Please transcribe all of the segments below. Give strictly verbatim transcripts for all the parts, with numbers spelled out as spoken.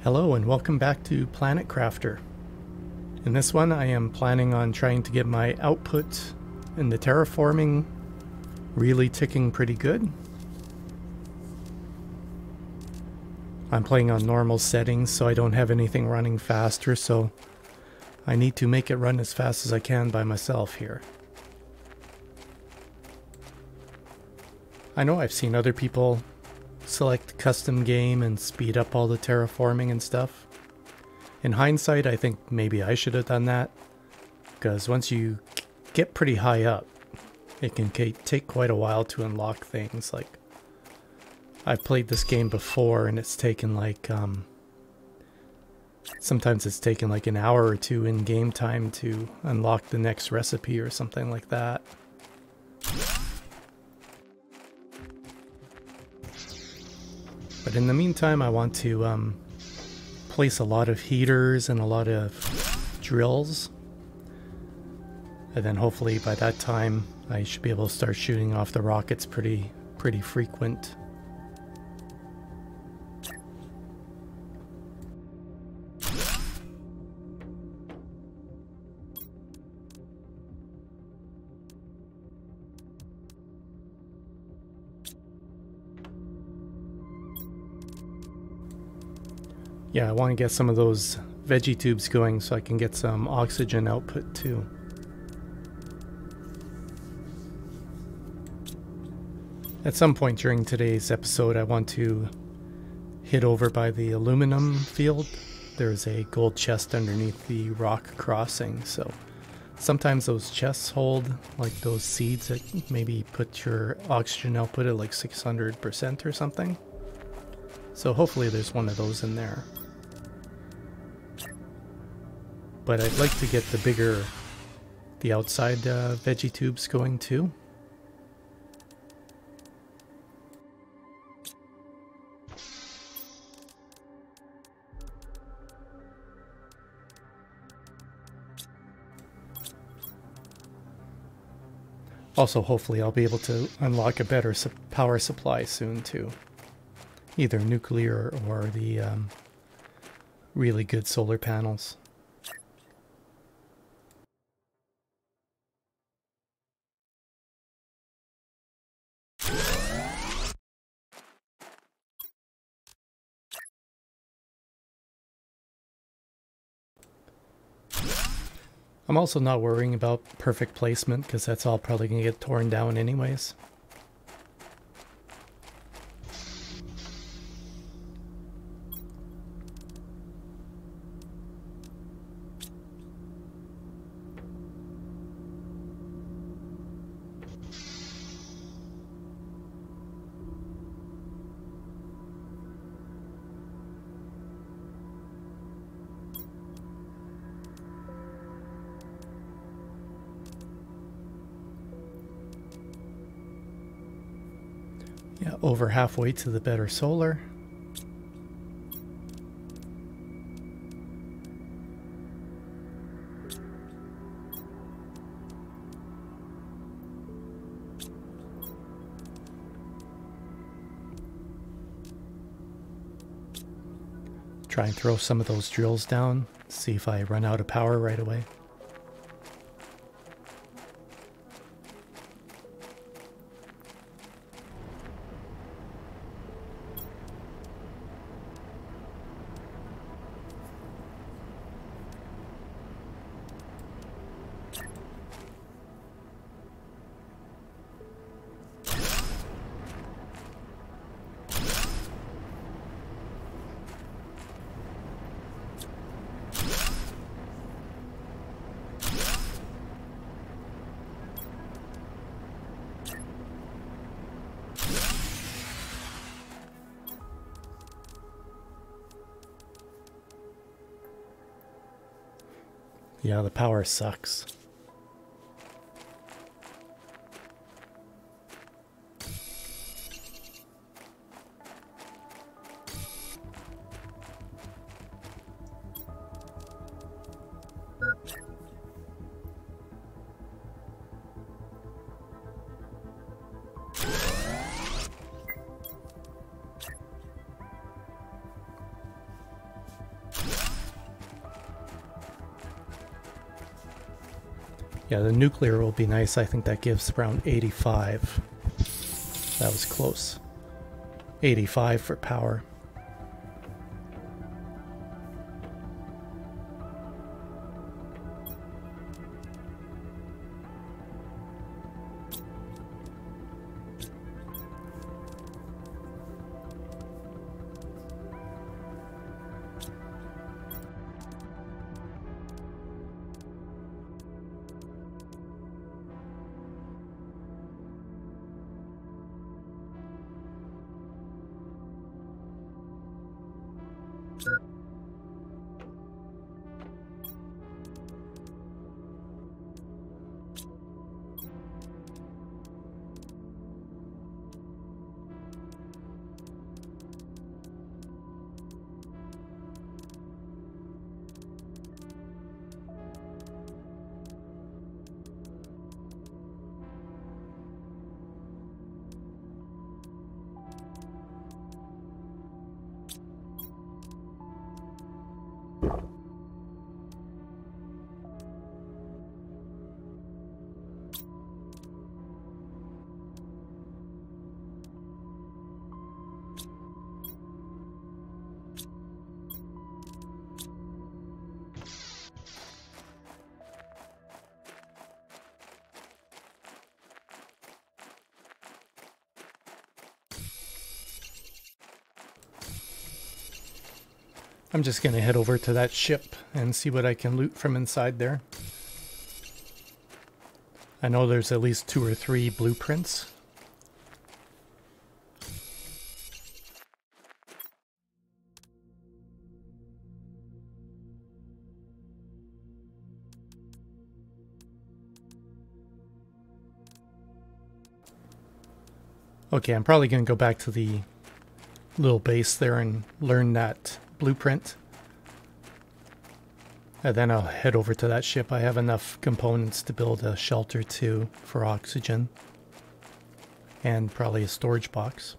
Hello and welcome back to Planet Crafter. In this one I am planning on trying to get my output in the terraforming really ticking pretty good. I'm playing on normal settings so I don't have anything running faster, so I need to make it run as fast as I can by myself here. I know I've seen other people select custom game and speed up all the terraforming and stuff. In hindsight, I think maybe I should have done that, because once you get pretty high up, it can take quite a while to unlock things. Like, I've played this game before and it's taken like, um, sometimes it's taken like an hour or two in game time to unlock the next recipe or something like that. But in the meantime, I want to um, place a lot of heaters and a lot of drills. And then hopefully by that time, I should be able to start shooting off the rockets pretty, pretty frequent. Yeah, I want to get some of those veggie tubes going so I can get some oxygen output too. At some point during today's episode, I want to hit over by the aluminum field. There's a gold chest underneath the rock crossing, so sometimes those chests hold like those seeds that maybe put your oxygen output at like six hundred percent or something. So hopefully there's one of those in there. But I'd like to get the bigger, the outside uh, veggie tubes going too. Also, hopefully I'll be able to unlock a better su- power supply soon too. Either nuclear or the um, really good solar panels. I'm also not worrying about perfect placement because that's all probably going to get torn down anyways. Yeah, over halfway to the better solar. Try and throw some of those drills down, see if I run out of power right away. Yeah, the power sucks. Yeah, the nuclear will be nice. I think that gives around eighty-five. That was close. eighty-five for power. I'm just going to head over to that ship and see what I can loot from inside there. I know there's at least two or three blueprints. Okay, I'm probably going to go back to the little base there and learn that blueprint. And then I'll head over to that ship. I have enough components to build a shelter too for oxygen. And probably a storage box.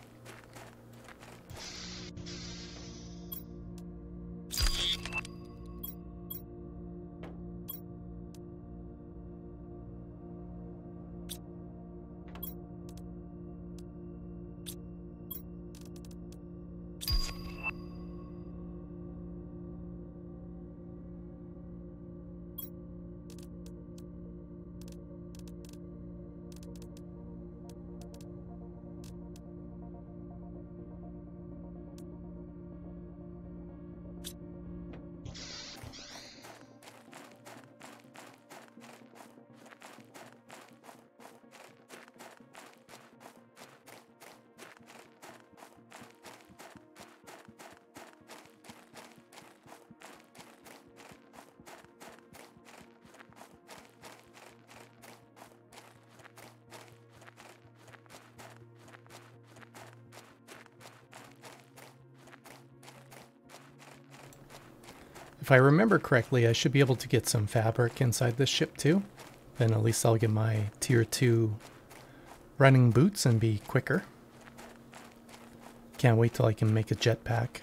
If I remember correctly, I should be able to get some fabric inside this ship too. Then at least I'll get my tier two running boots and be quicker. Can't wait till I can make a jetpack.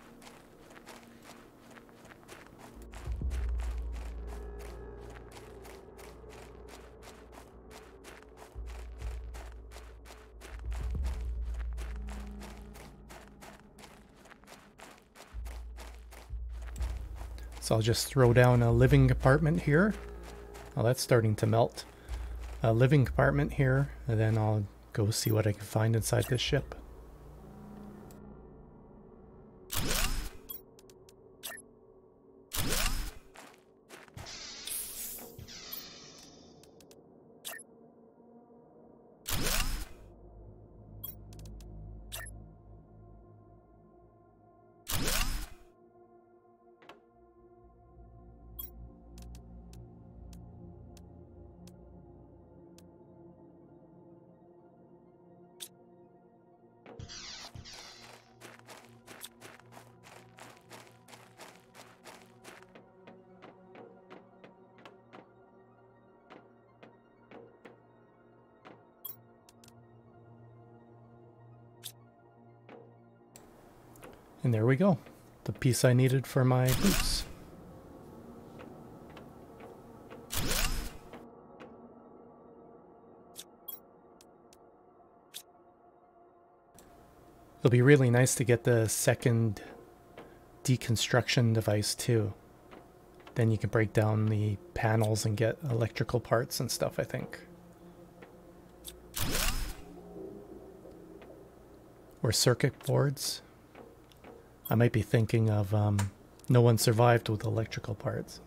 So I'll just throw down a living compartment here. Oh, that's starting to melt. A living compartment here, and then I'll go see what I can find inside this ship. And there we go. The piece I needed for my boots. It'll be really nice to get the second deconstruction device too. Then you can break down the panels and get electrical parts and stuff, I think. Or circuit boards. I might be thinking of um, No One Survived with electrical parts.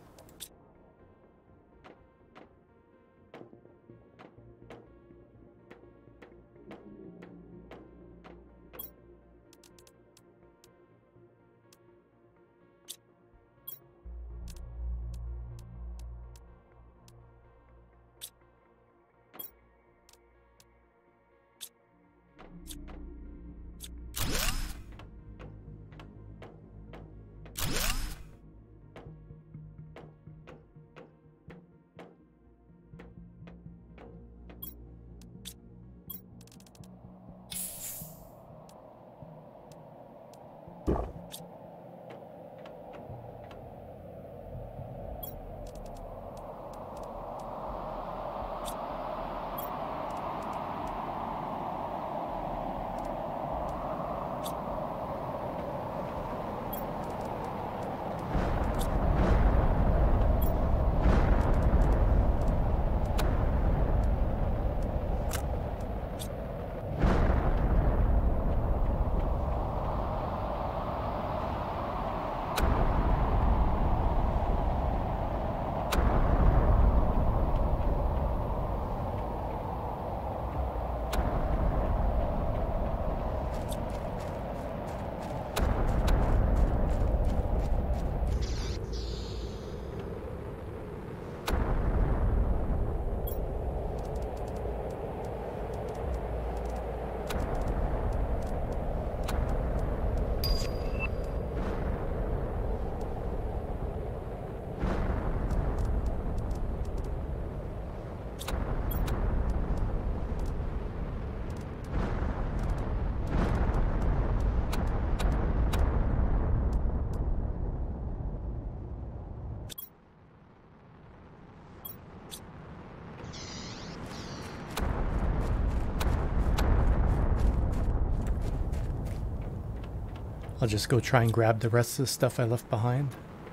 I'll just go try and grab the rest of the stuff I left behind.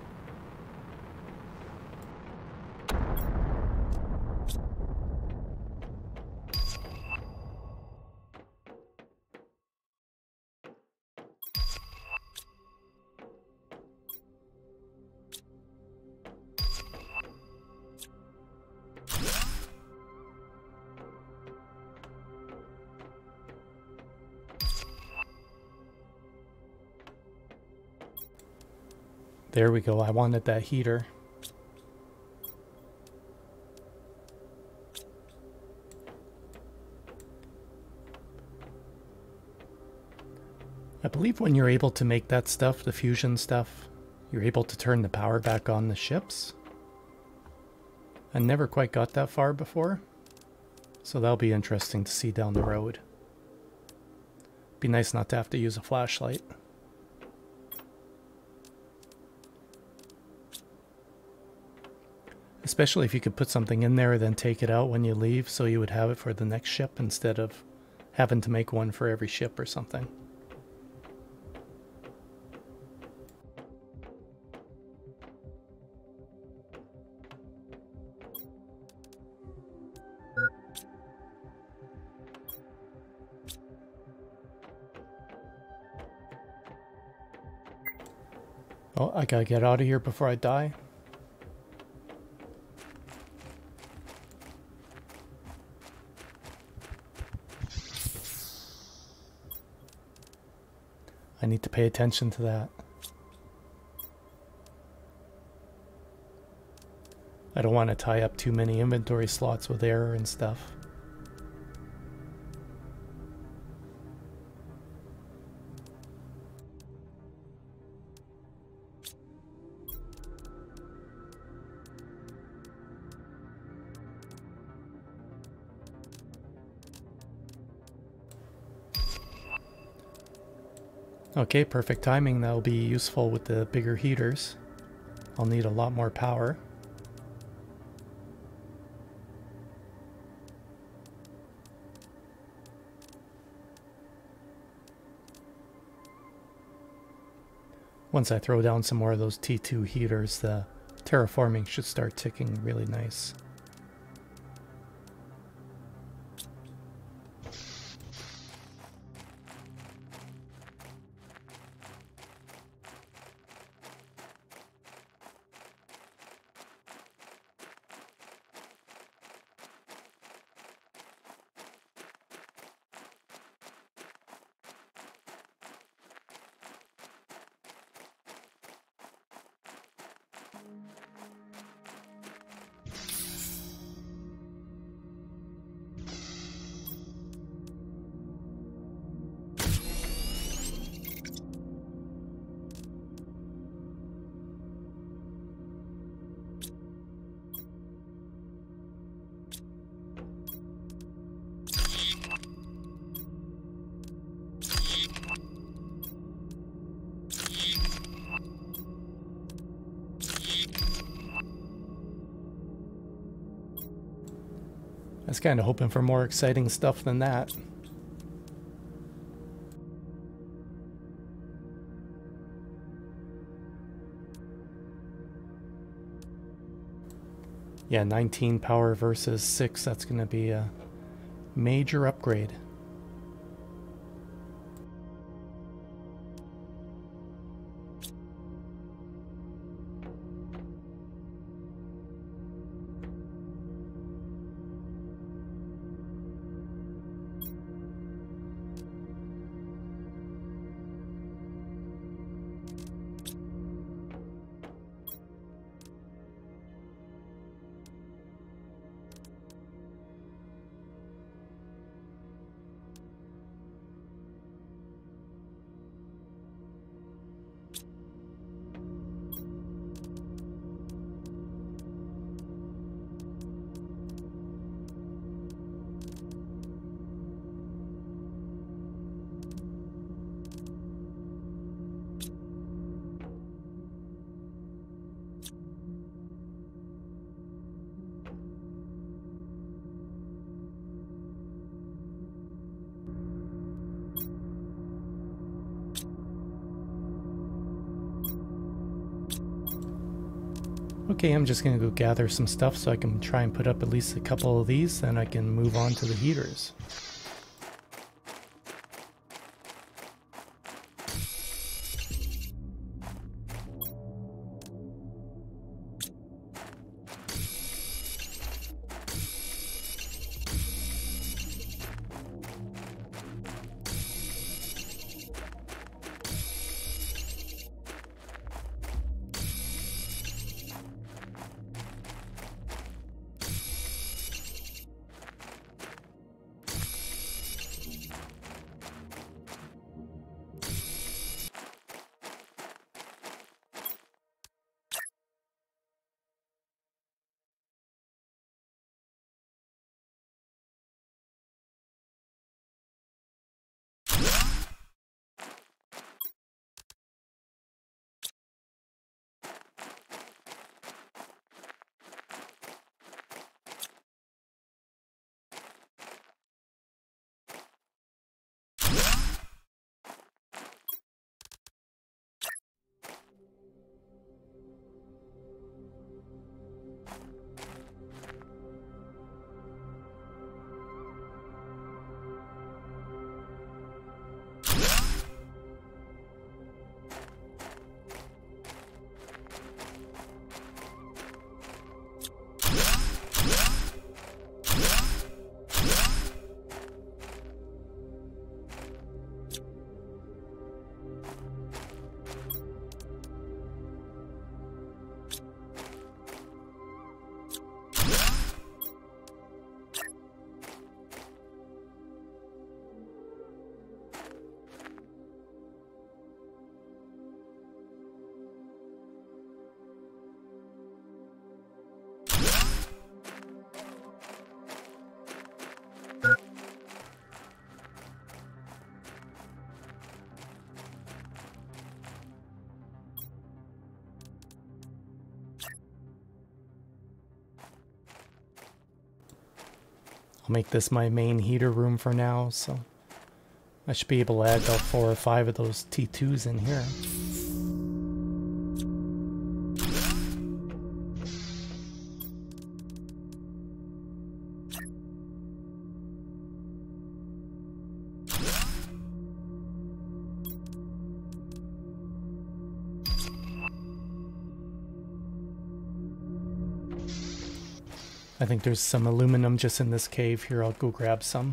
There we go, I wanted that heater. I believe when you're able to make that stuff, the fusion stuff, you're able to turn the power back on the ships. I never quite got that far before, so that'll be interesting to see down the road. Be nice not to have to use a flashlight. Especially if you could put something in there, then take it out when you leave, so you would have it for the next ship instead of having to make one for every ship or something. Oh, I gotta get out of here before I die. I need to pay attention to that. I don't want to tie up too many inventory slots with error and stuff. Okay, perfect timing. That'll be useful with the bigger heaters. I'll need a lot more power. Once I throw down some more of those T two heaters, the terraforming should start ticking really nice. I was kind of hoping for more exciting stuff than that. Yeah, nineteen power versus six, that's going to be a major upgrade. Okay, I'm just gonna go gather some stuff so I can try and put up at least a couple of these, then I can move on to the heaters. I'll make this my main heater room for now, so I should be able to add about four or five of those T twos in here. I think there's some aluminum just in this cave here. I'll go grab some.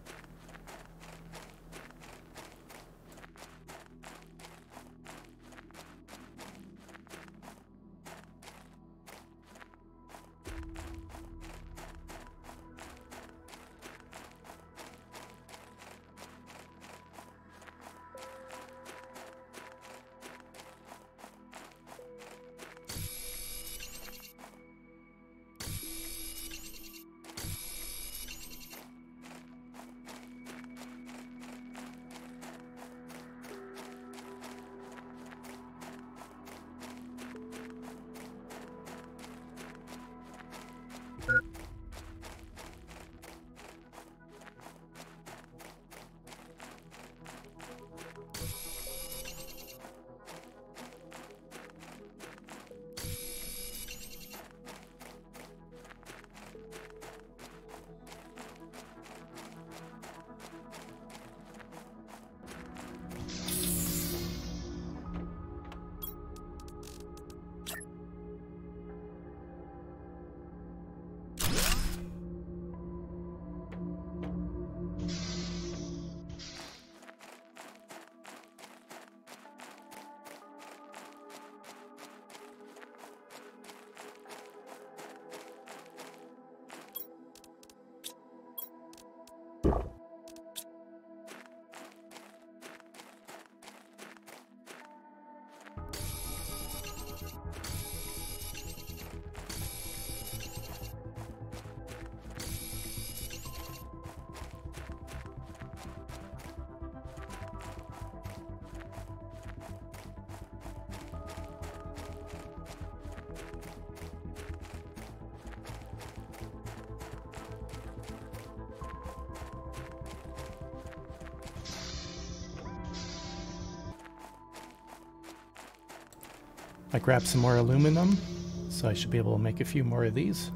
I grabbed some more aluminum, so I should be able to make a few more of these.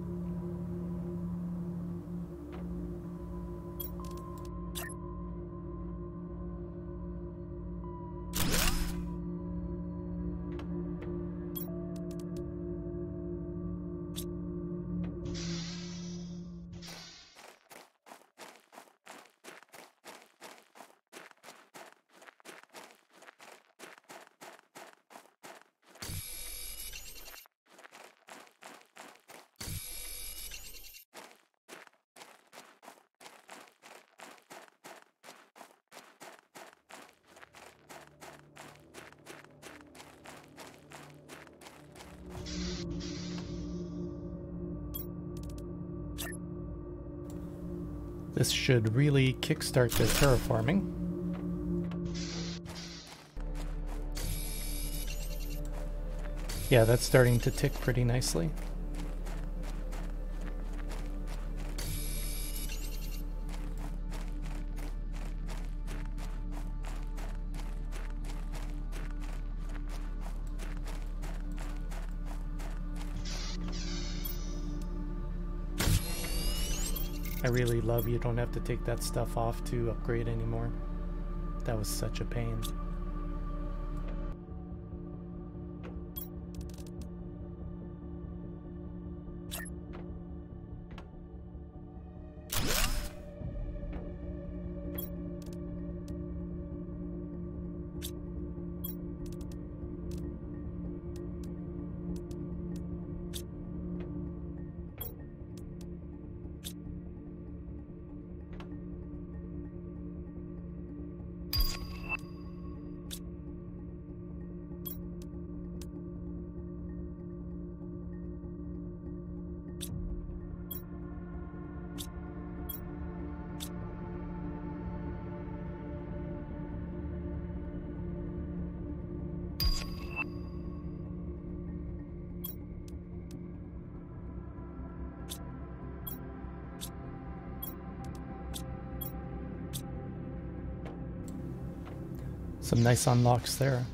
This should really kickstart the terraforming. Yeah, that's starting to tick pretty nicely. I really love you don't have to take that stuff off to upgrade anymore. That was such a pain. Some nice unlocks there.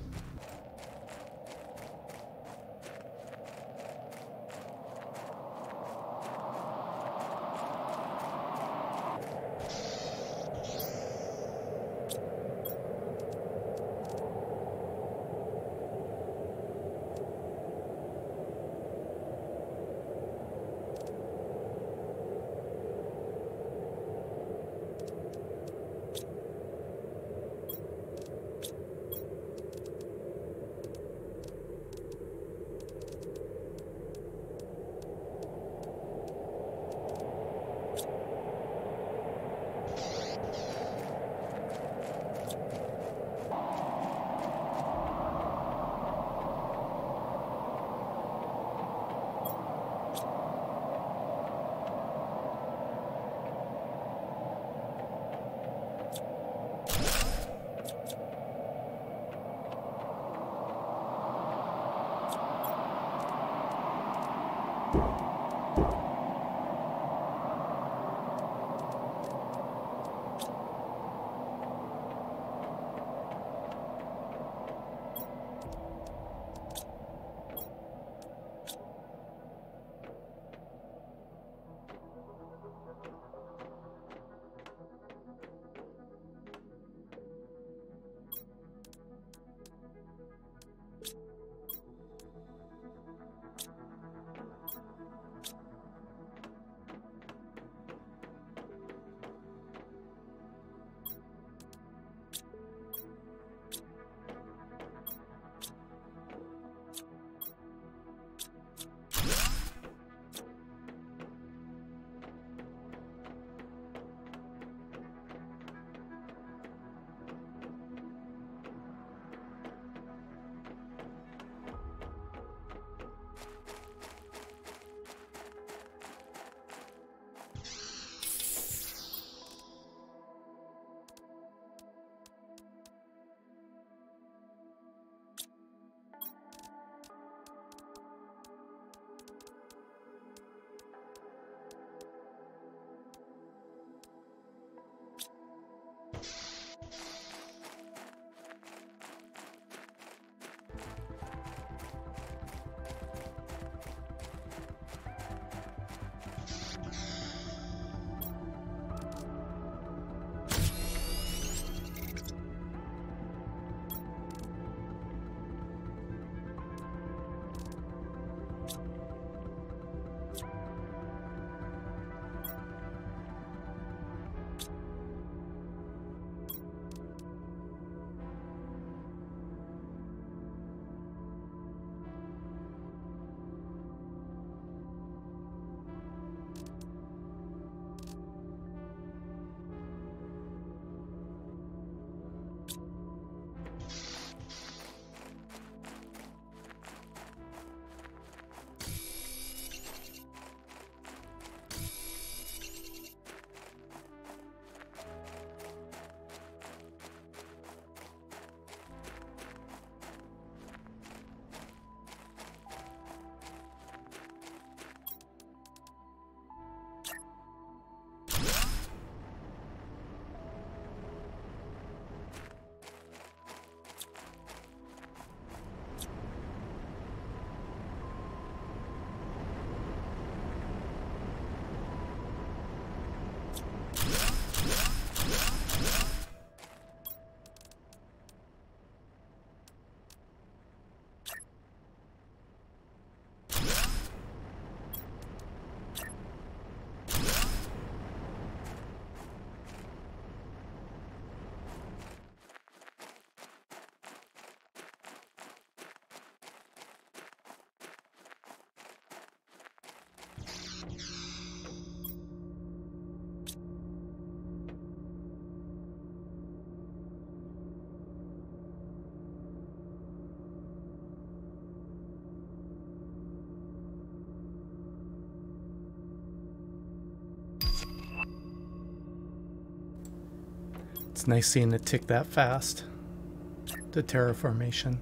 It's nice seeing it tick that fast, the terraformation.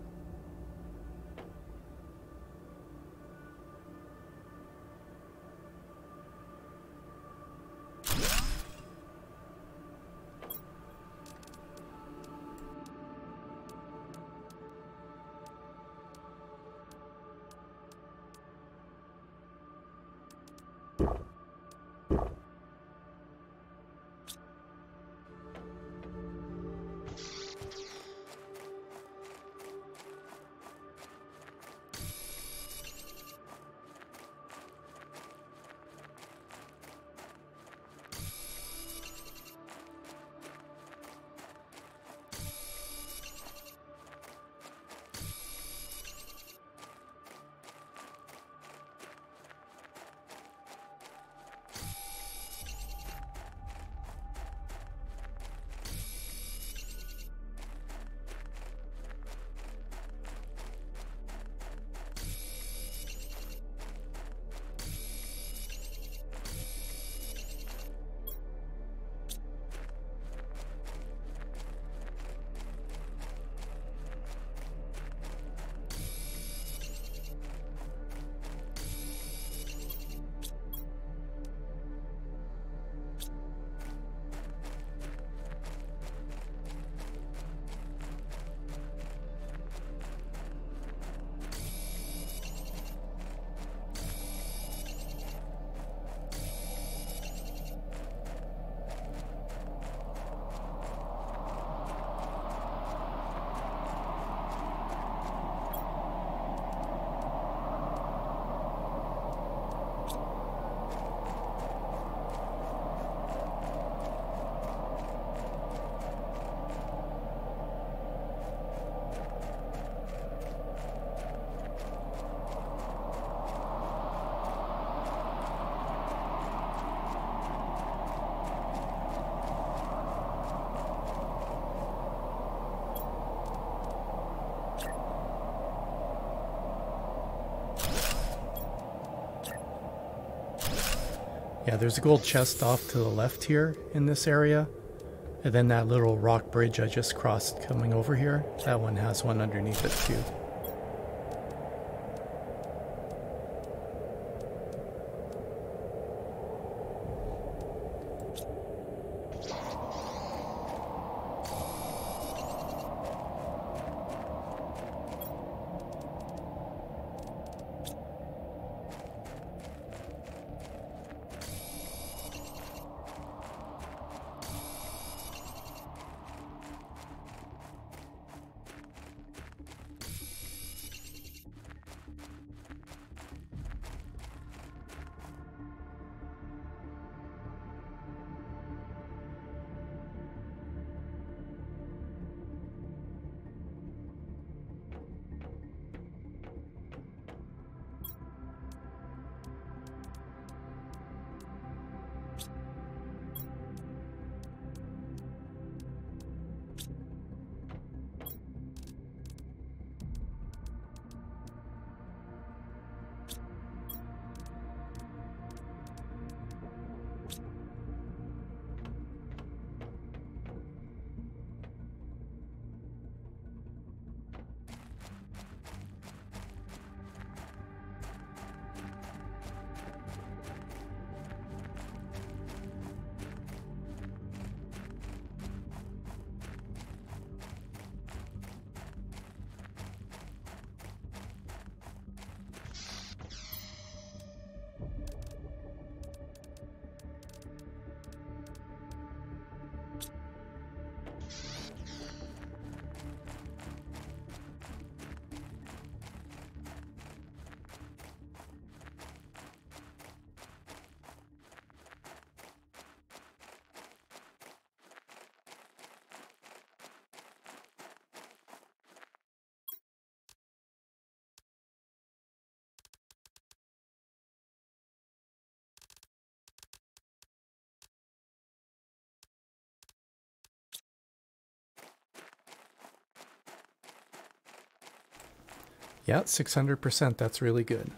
Yeah, there's a gold chest off to the left here in this area. And then that little rock bridge I just crossed coming over here, that one has one underneath it too. Yeah, six hundred percent, that's really good.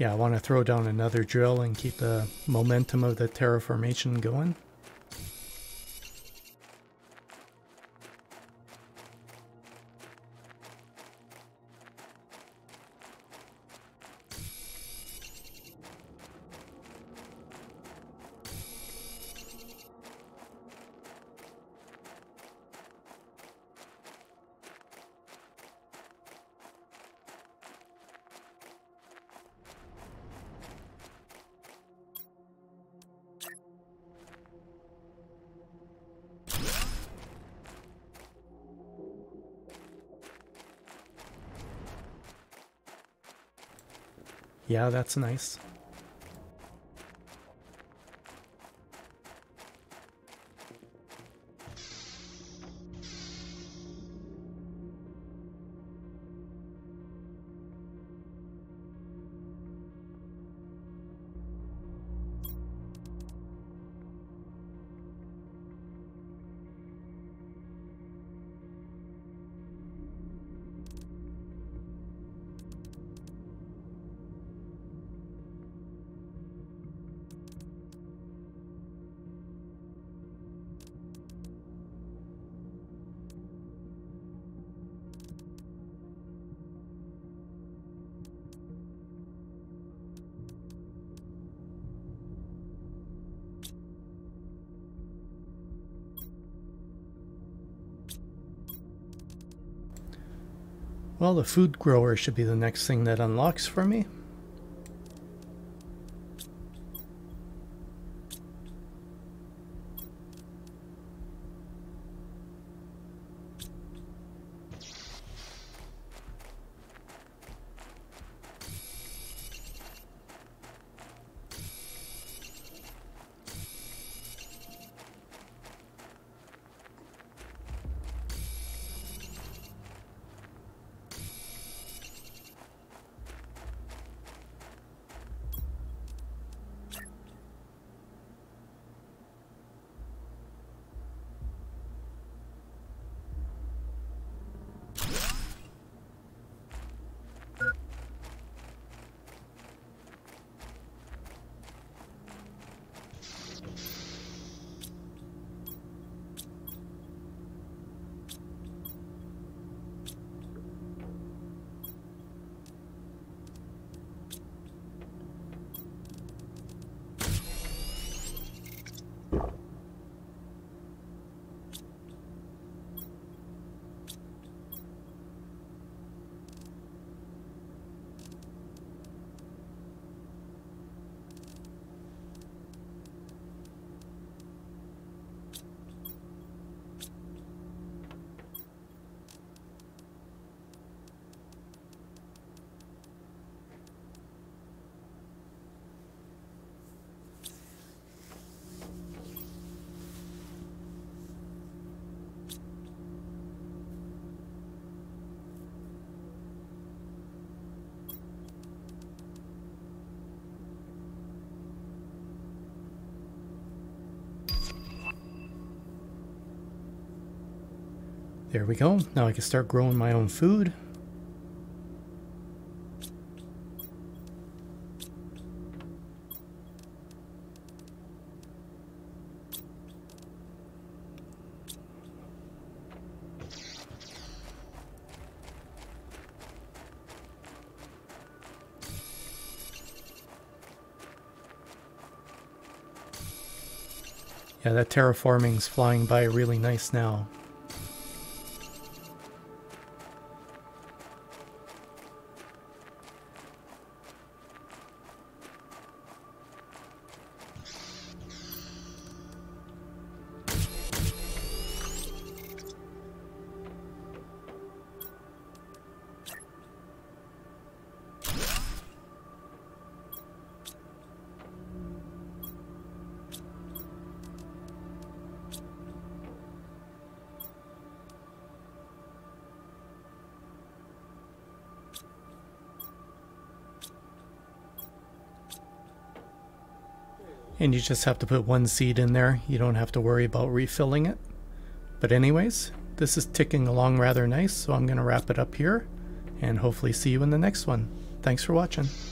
Yeah, I want to throw down another drill and keep the momentum of the terraformation going. Yeah, that's nice. Well, the food grower should be the next thing that unlocks for me. There we go. Now I can start growing my own food. Yeah, that terraforming's flying by really nice now. And you just have to put one seed in there. You don't have to worry about refilling it. But anyways, this is ticking along rather nice, so I'm going to wrap it up here and hopefully see you in the next one. Thanks for watching.